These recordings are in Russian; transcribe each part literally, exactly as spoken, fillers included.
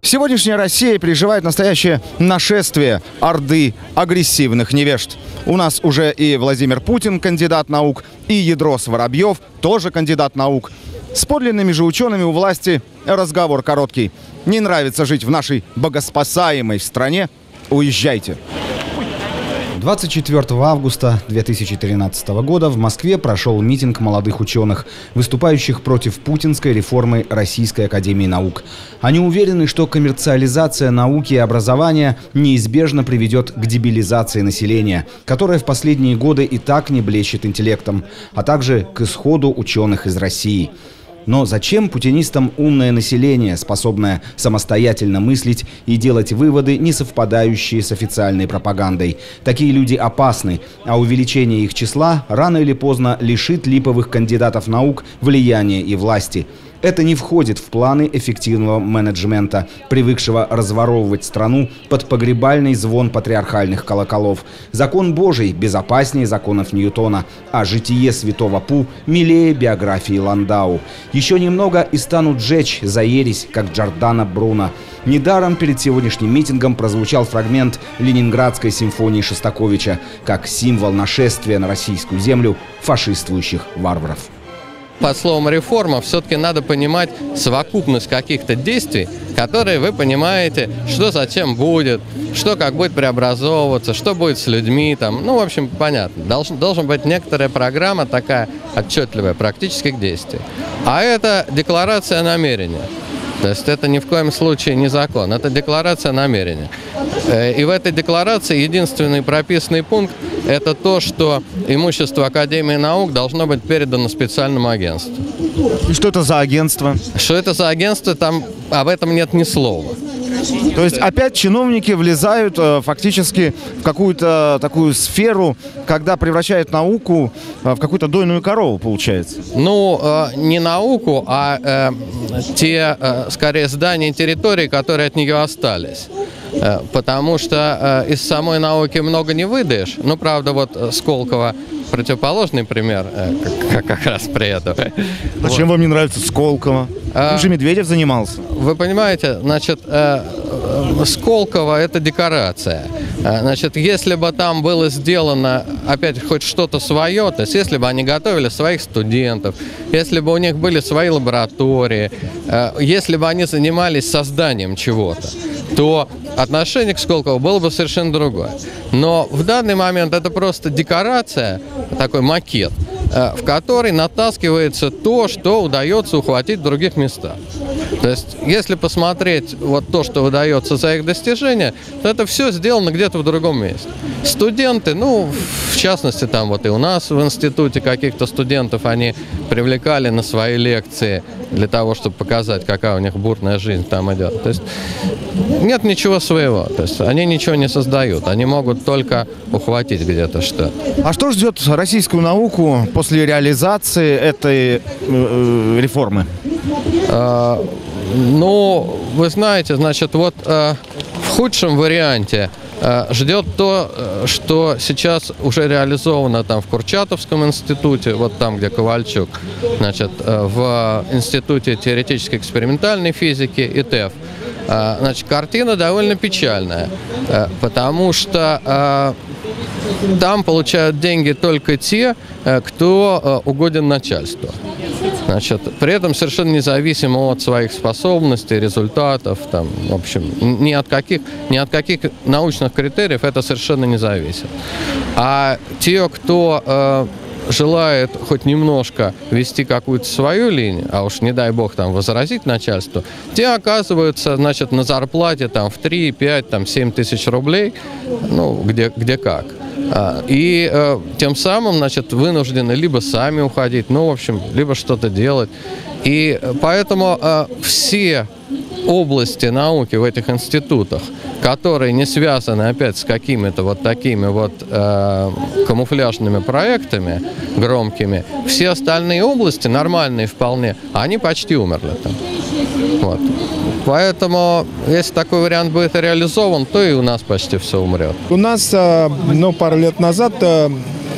Сегодняшняя Россия переживает настоящее нашествие орды агрессивных невежд. У нас уже и Владимир Путин кандидат наук, и Ядрос Воробьев тоже кандидат наук. С подлинными же учеными у власти разговор короткий. Не нравится жить в нашей богоспасаемой стране? Уезжайте. двадцать четвёртого августа две тысячи тринадцатого года в Москве прошел митинг молодых ученых, выступающих против путинской реформы Российской академии наук. Они уверены, что коммерциализация науки и образования неизбежно приведет к дебилизации населения, которое в последние годы и так не блещет интеллектом, а также к исходу ученых из России. Но зачем путинистам умное население, способное самостоятельно мыслить и делать выводы, не совпадающие с официальной пропагандой? Такие люди опасны, а увеличение их числа рано или поздно лишит липовых кандидатов наук влияния и власти. Это не входит в планы эффективного менеджмента, привыкшего разворовывать страну под погребальный звон патриархальных колоколов. Закон Божий безопаснее законов Ньютона, а житие святого Пу милее биографии Ландау. Еще немного и станут жечь за ересь, как Джордано Бруно. Недаром перед сегодняшним митингом прозвучал фрагмент Ленинградской симфонии Шостаковича как символ нашествия на российскую землю фашистствующих варваров. Под словом «реформа» все-таки надо понимать совокупность каких-то действий, которые вы понимаете, что зачем будет, что как будет преобразовываться, что будет с людьми. Там. Ну, в общем, понятно. Должен, должен быть некоторая программа такая отчетливая практических действий. А это декларация намерения. То есть это ни в коем случае не закон, это декларация намерения. И в этой декларации единственный прописанный пункт – это то, что имущество Академии наук должно быть передано специальному агентству. И что это за агентство? Что это за агентство, там об этом нет ни слова. То есть опять чиновники влезают э, фактически в какую-то такую сферу, когда превращают науку э, в какую-то дойную корову, получается? Ну, э, не науку, а э, те, э, скорее, здания и территории, которые от нее остались. Э, потому что э, из самой науки много не выдаешь. Ну, правда, вот Сколково противоположный пример э, как, как раз при этом. А чем вам не нравится Сколково? А, Им же Медведев занимался. Вы понимаете, значит, э, э, Сколково – это декорация. Э, значит, если бы там было сделано, опять, хоть что-то свое, то есть если бы они готовили своих студентов, если бы у них были свои лаборатории, э, если бы они занимались созданием чего-то, то отношение к Сколково было бы совершенно другое. Но в данный момент это просто декорация, такой макет, в который натаскивается то, что удается ухватить в других местах. То есть, если посмотреть вот то, что выдается за их достижения, то это все сделано где-то в другом месте. Студенты, ну, в частности, там вот и у нас в институте каких-то студентов они привлекали на свои лекции для того, чтобы показать, какая у них бурная жизнь там идет. То есть, нет ничего своего. То есть, они ничего не создают. Они могут только ухватить где-то что. А что ждет российскую науку после реализации этой э, реформы? А, ну, вы знаете, значит, вот а, в худшем варианте а, ждет то, что сейчас уже реализовано там в Курчатовском институте, вот там, где Ковальчук, значит, в Институте теоретической экспериментальной физики и ТЭФ. А, значит, картина довольно печальная, а, потому что а, там получают деньги только те, кто угоден начальству. Значит, при этом совершенно независимо от своих способностей, результатов, там, в общем, ни от каких, ни от каких научных критериев это совершенно не зависит. А те, кто э, желает хоть немножко вести какую-то свою линию, а уж не дай бог там возразить начальству, те оказываются, значит, на зарплате там в три, пять, там семь тысяч рублей, ну, где, где как. И э, тем самым, значит, вынуждены либо сами уходить, ну, в общем, либо что-то делать. И поэтому э, все области науки в этих институтах, которые не связаны опять с какими-то вот такими вот э, камуфляжными проектами громкими, все остальные области, нормальные вполне, они почти умерли там. Вот. Поэтому, если такой вариант будет реализован, то и у нас почти все умрет. У нас, ну, пару лет назад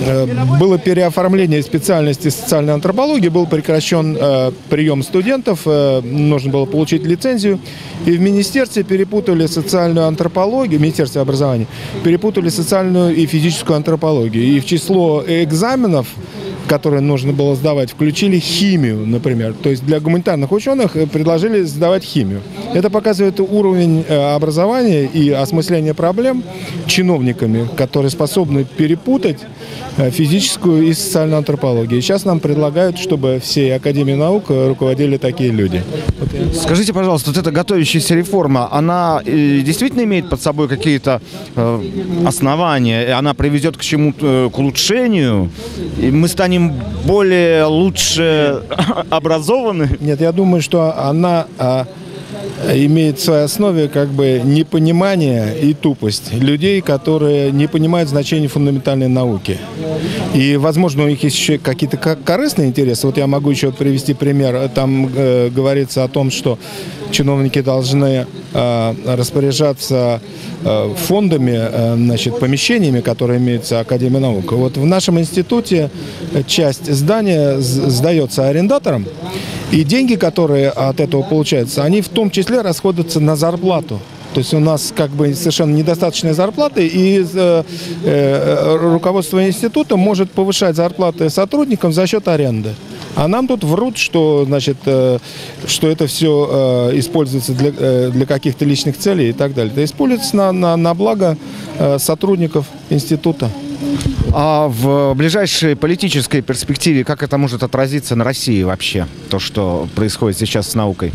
было переоформление специальности социальной антропологии, был прекращен прием студентов, нужно было получить лицензию. И в министерстве перепутали социальную антропологию, в Министерстве образования, перепутали социальную и физическую антропологию. И в число экзаменов, которые нужно было сдавать, включили химию, например. То есть для гуманитарных ученых предложили сдавать химию. Это показывает уровень образования и осмысления проблем чиновниками, которые способны перепутать физическую и социальную антропологию. И сейчас нам предлагают, чтобы всей Академией наук руководили такие люди. Скажите, пожалуйста, вот эта готовящаяся реформа, она э, действительно имеет под собой какие-то э, основания? И она приведет к чему-то, к улучшению? И мы станем более, лучше образованы? Нет, я думаю, что она а, имеет в своей основе как бы непонимание и тупость людей, которые не понимают значения фундаментальной науки. И, возможно, у них есть еще какие-то корыстные интересы. Вот я могу еще привести пример. Там э, говорится о том, что чиновники должны э, распоряжаться э, фондами, э, значит, помещениями, которые имеются Академией наук. Вот в нашем институте часть здания сдается арендаторам, и деньги, которые от этого получаются, они в том числе расходуются на зарплату. То есть у нас как бы совершенно недостаточная зарплата, и э, э, руководство института может повышать зарплаты сотрудникам за счет аренды. А нам тут врут, что, значит, э, что это все э, используется для, э, для каких-то личных целей и так далее. Это используется на, на, на благо э, сотрудников института. А в ближайшей политической перспективе как это может отразиться на России вообще, то, что происходит сейчас с наукой?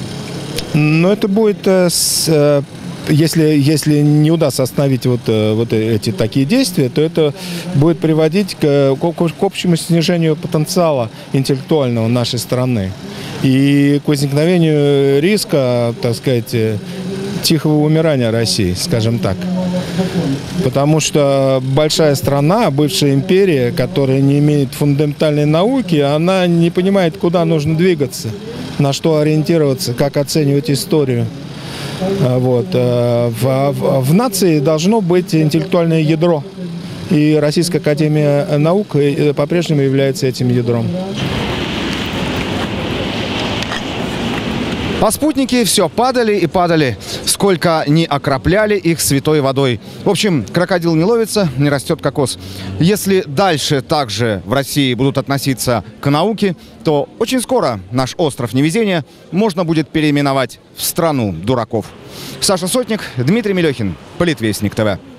Но это будет, если, если не удастся остановить вот, вот эти такие действия, то это будет приводить к, к общему снижению потенциала интеллектуального нашей страны и к возникновению риска, так сказать, тихого умирания России, скажем так. Потому что большая страна, бывшая империя, которая не имеет фундаментальной науки, она не понимает, куда нужно двигаться, на что ориентироваться, как оценивать историю. Вот. В, в, в нации должно быть интеллектуальное ядро. И Российская академия наук по-прежнему является этим ядром. А спутники все падали и падали, сколько не окропляли их святой водой. В общем, крокодил не ловится, не растет кокос. Если дальше также в России будут относиться к науке, то очень скоро наш остров невезения можно будет переименовать в страну дураков. Саша Сотник, Дмитрий Мелехин, Политвестник ТВ.